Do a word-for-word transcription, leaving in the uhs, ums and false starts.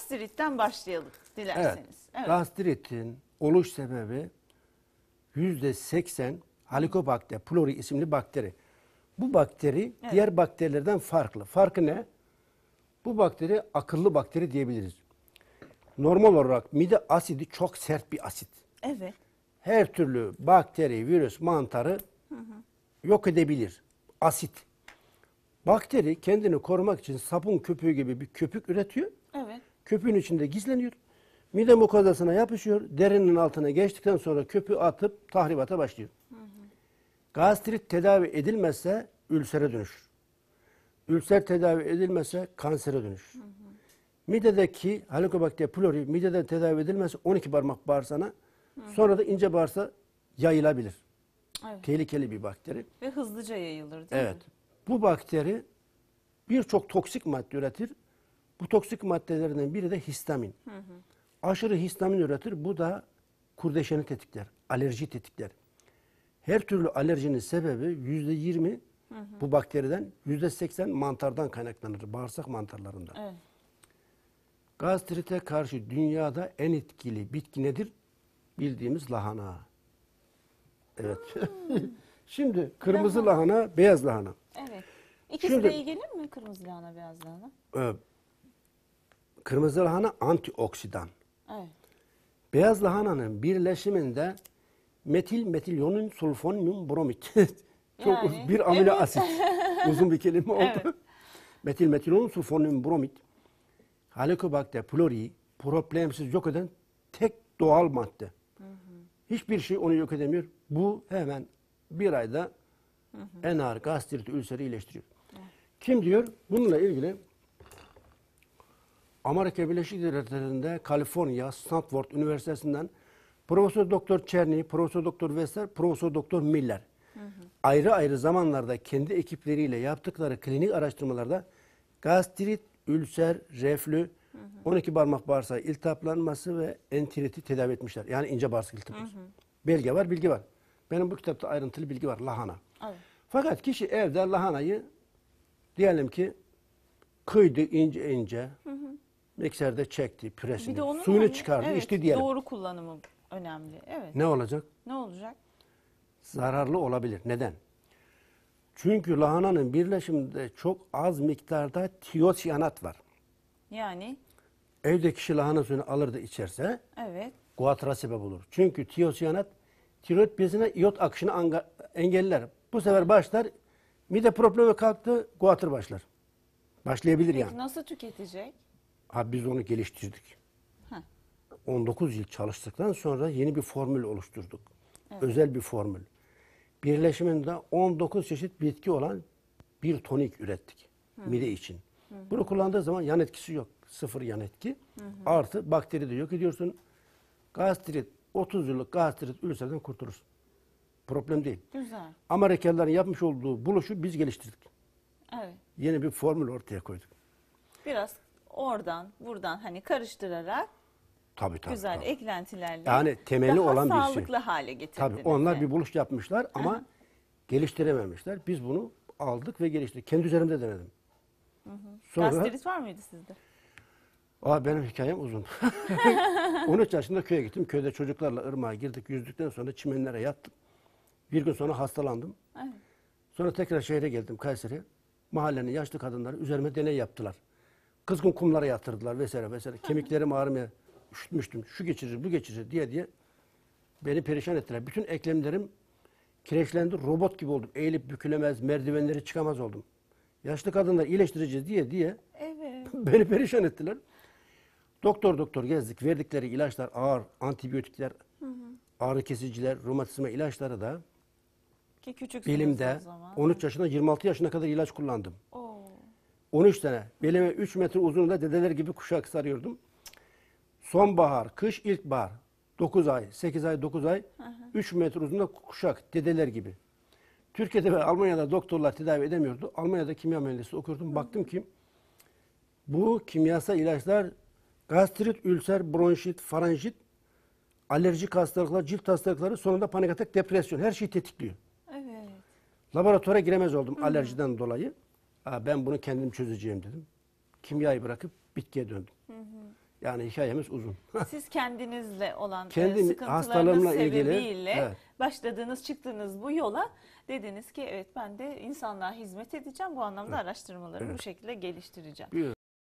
Gastritten başlayalım dilerseniz. Evet. Evet. Gastritin oluş sebebi yüzde seksen Helicobacter pylori isimli bakteri. Bu bakteri Evet. diğer bakterilerden farklı. Farkı ne? Bu bakteri akıllı bakteri diyebiliriz. Normal olarak mide asidi çok sert bir asit. Evet. Her türlü bakteri, virüs, mantarı hı hı. yok edebilir. Asit. Bakteri kendini korumak için sabun köpüğü gibi bir köpük üretiyor. Evet. Köpüğün içinde gizleniyor. Mide mukozasına yapışıyor. Derinin altına geçtikten sonra köpüğü atıp tahribata başlıyor. Hı hı. Gastrit tedavi edilmezse ülsere dönüşür. Ülser tedavi edilmezse kansere dönüşür. Hı hı. Midedeki Helicobacter pylori mideden tedavi edilmezse on iki parmak bağırsağına, hı hı. sonra da ince bağırsağa yayılabilir. Evet. Tehlikeli bir bakteri. Ve hızlıca yayılır değil evet. mi? Bu bakteri birçok toksik madde üretir. Bu toksik maddelerden biri de histamin. Hı hı. Aşırı histamin üretir. Bu da kurdeşeni tetikler, alerji tetikler. Her türlü alerjinin sebebi yüzde yirmi bu bakteriden, yüzde seksen mantardan kaynaklanır, bağırsak mantarlarından. Evet. Gastrite karşı dünyada en etkili bitki nedir? Bildiğimiz lahana. Evet. Hmm. Şimdi kırmızı lahana. lahana, beyaz lahana. Evet. İkisi Şimdi, de iyi gelir mi? Kırmızı lahana, beyaz lahana? E, kırmızı lahana antioksidan. Evet. Beyaz lahananın birleşiminde metil metilyonun sulfonyum bromit. Çok Yani, uzun bir amino evet. asit. Uzun bir kelime oldu. Evet. Metil metilyonun sulfonyum bromit. Helicobacter pylori problemsiz yok eden tek doğal madde. Hı hı. Hiçbir şey onu yok edemiyor. Bu hemen bir ayda hı hı. en ağır gastrit ülseri iyileştiriyor. Hı. Kim diyor? Bununla ilgili Amerika Birleşik Devletleri'nde Kaliforniya Stanford Üniversitesi'nden Profesör Doktor Çerny, Profesör Doktor Wester, Profesör Doktor Miller hı hı. ayrı ayrı zamanlarda kendi ekipleriyle yaptıkları klinik araştırmalarda gastrit, ülser, reflü, hı hı. on iki parmak bağırsağı iltihaplanması ve enteriti tedavi etmişler. Yani ince bağırsak iltihabı. Belge var, bilgi var. Benim bu kitapta ayrıntılı bilgi var. Lahana. Evet. Fakat kişi evde lahanayı diyelim ki kıydı ince ince. Hı hı. Mikserde çekti püresini, suyunu hani, çıkardı, evet, içti diyelim. Doğru kullanımı önemli. Evet. Ne olacak? Ne olacak? Zararlı olabilir. Neden? Çünkü lahananın birleşiminde çok az miktarda tiyosiyanat var. Yani? Evde kişi lahana suyunu alır da içerse evet. guatıra sebep olur. Çünkü tiyosiyanat tiroid bezine iyot akışını engeller. Bu sefer başlar, mide problemi kalktı, guatır başlar. Başlayabilir Peki, yani. Peki nasıl tüketecek? Abi biz onu geliştirdik. Heh. on dokuz yıl çalıştıktan sonra yeni bir formül oluşturduk. Evet. Özel bir formül. Birleşiminde on dokuz çeşit bitki olan bir tonik ürettik. Hı. Mide için. Hı hı. Bunu kullandığı zaman yan etkisi yok. Sıfır yan etki. Hı hı. Artı bakteri de yok ediyorsun. Gastrit, otuz yıllık gastrit ülserden kurtulursun. Problem değil. Güzel. Amerikalıların yapmış olduğu buluşu biz geliştirdik. Evet. Yeni bir formül ortaya koyduk. Biraz oradan buradan hani karıştırarak tabii, tabii, güzel tabii. eklentilerle yani temeli daha olan bir şey. sağlıklı hale getirdiniz. Tabii onlar yani. bir buluş yapmışlar ama Aha. geliştirememişler. Biz bunu aldık ve geliştirdik. Kendi üzerimde denedim. Hı hı. Sonra, gastrit var mıydı sizde? Aa, benim hikayem uzun. on üç yaşında köye gittim. Köyde çocuklarla ırmağa girdik. Yüzdükten sonra çimenlere yattım. Bir gün sonra hastalandım. Evet. Sonra tekrar şehre geldim, Kayseri'ye. Mahallenin yaşlı kadınları üzerime deney yaptılar. Kızgın kumlara yatırdılar vesaire vesaire. Kemiklerim ağrımaya, üşütmüştüm. Şu geçirir, bu geçirir diye diye beni perişan ettiler. Bütün eklemlerim kireçlendi. Robot gibi oldum. Eğilip bükülemez, merdivenleri çıkamaz oldum. Yaşlı kadınlar iyileştireceğiz diye diye evet. beni perişan ettiler. Doktor doktor gezdik. Verdikleri ilaçlar ağır, antibiyotikler, hı hı. ağrı kesiciler, romatizma ilaçları da ki küçük bilimde on üç yaşında yirmi altı yaşına kadar ilaç kullandım. Oo. on üç sene. Belime üç metre uzunluğunda dedeler gibi kuşak sarıyordum. Sonbahar, kış, ilkbahar. dokuz ay, sekiz ay, dokuz ay. Hı hı. üç metre uzunluğunda kuşak, dedeler gibi. Türkiye'de ve Almanya'da doktorlar tedavi edemiyordu. Almanya'da kimya mühendisliği okuyordum. Hı hı. Baktım ki bu kimyasal ilaçlar gastrit, ülser, bronşit, faranjit, alerjik hastalıklar, cilt hastalıkları, sonunda panik atak, depresyon. Her şeyi tetikliyor. Evet. Laboratuvara giremez oldum Hı-hı. alerjiden dolayı. Aa, ben bunu kendim çözeceğim dedim. Kimyayı bırakıp bitkiye döndüm. Hı-hı. Yani hikayemiz uzun. Siz kendinizle olan Kendim e, sıkıntılarınız hastalarımla ilgili, sebebiyle evet. başladığınız, çıktığınız bu yola dediniz ki evet ben de insanlığa hizmet edeceğim. Bu anlamda araştırmalarımı bu şekilde geliştireceğim. Bir